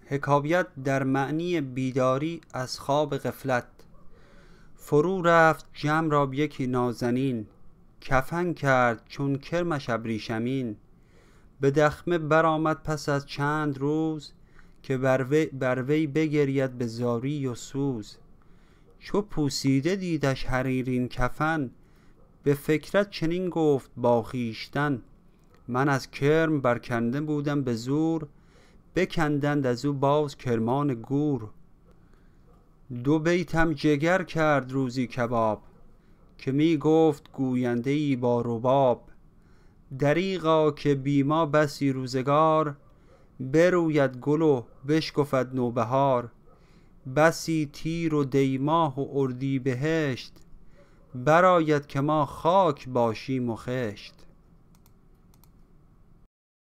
حکایت در معنی بیداری از خواب غفلت. فرو رفت جمع را یکی نازنین، کفن کرد چون کرمش ابریشمین. به دخمه برآمد پس از چند روز، که بر وی بگرید به زاری و سوز. چو پوسیده دیدش حریرین کفن، به فکرت چنین گفت با خویشتن. من از کرم برکنده بودم به زور، بکندند از او باز کرمان گور. 2 بیتم جگر کرد روزی کباب، که می گفت گوینده ای با رباب. دریغا که بی ما بسی روزگار، بروید گل و بشکفد نوبهار. بسی تیر و دیماه و اردی بهشت، برآید که ما خاک باشیم و خشت.